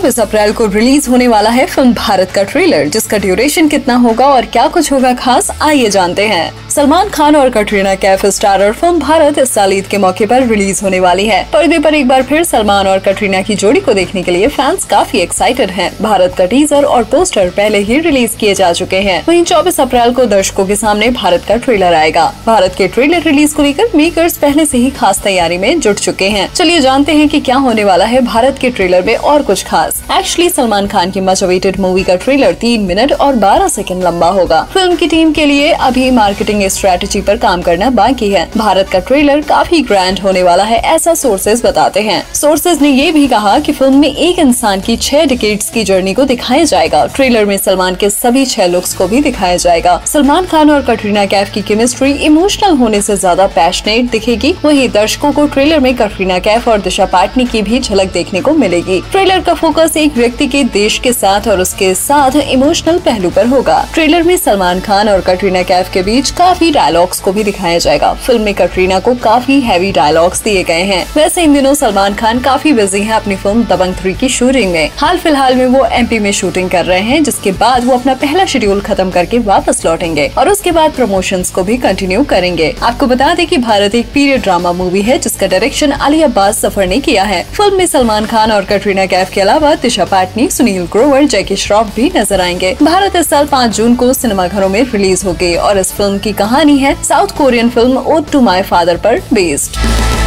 24 अप्रैल को रिलीज होने वाला है फिल्म भारत का ट्रेलर, जिसका ड्यूरेशन कितना होगा और क्या कुछ होगा खास, आइए जानते हैं। सलमान खान और कटरीना कैफ स्टारर फिल्म भारत इस साल ईद के मौके पर रिलीज होने वाली है। पर्दे पर एक बार फिर सलमान और कटरीना की जोड़ी को देखने के लिए फैंस काफी एक्साइटेड हैं। भारत का टीजर और पोस्टर पहले ही रिलीज किए जा चुके हैं। वहीं 24 अप्रैल को दर्शकों के सामने भारत का ट्रेलर आएगा। भारत के ट्रेलर रिलीज को लेकर मेकर्स पहले से ही खास तैयारी में जुट चुके हैं। चलिए जानते हैं कि क्या होने वाला है भारत के ट्रेलर में और कुछ खास। एक्चुअली सलमान खान की मच अवेटेड मूवी का ट्रेलर 3 मिनट और 12 सेकंड लंबा होगा। फिल्म की टीम के लिए अभी मार्केटिंग स्ट्रेटेजी पर काम करना बाकी है। भारत का ट्रेलर काफी ग्रैंड होने वाला है, ऐसा सोर्सेज बताते हैं। सोर्सेज ने ये भी कहा कि फिल्म में एक इंसान की 6 डिकेड्स की जर्नी को दिखाया जाएगा। ट्रेलर में सलमान के सभी 6 लुक्स को भी दिखाया जाएगा। सलमान खान और कटरीना कैफ की केमिस्ट्री इमोशनल होने से ज्यादा पैशनेट दिखेगी। वहीं दर्शकों को ट्रेलर में कटरीना कैफ और दिशा पाटनी की भी झलक देखने को मिलेगी। ट्रेलर का फोकस एक व्यक्ति के देश के साथ और उसके साथ इमोशनल पहलू पर होगा। ट्रेलर में सलमान खान और कटरीना कैफ के बीच काफी डायलॉग्स को भी दिखाया जाएगा। फिल्म में कटरीना को काफी हैवी डायलॉग्स दिए गए हैं। वैसे इन दिनों सलमान खान काफी बिजी हैं अपनी फिल्म दबंग 3 की शूटिंग में। हाल फिलहाल में वो एमपी में शूटिंग कर रहे हैं, जिसके बाद वो अपना पहला शेड्यूल खत्म करके वापस लौटेंगे और उसके बाद प्रमोशंस को भी कंटिन्यू करेंगे। आपको बता दें कि भारत एक पीरियड ड्रामा मूवी है, जिसका डायरेक्शन अली अब्बास सफर ने किया है। फिल्म में सलमान खान और कटरीना कैफ के अलावा दिशा पाटनी, सुनील ग्रोवर, जैकी श्रॉफ भी नजर आएंगे। भारत इस साल 5 जून को सिनेमाघरों में रिलीज होगी और इस फिल्म की कहानी है South Korean film Ode to My Father पर बेस्ड।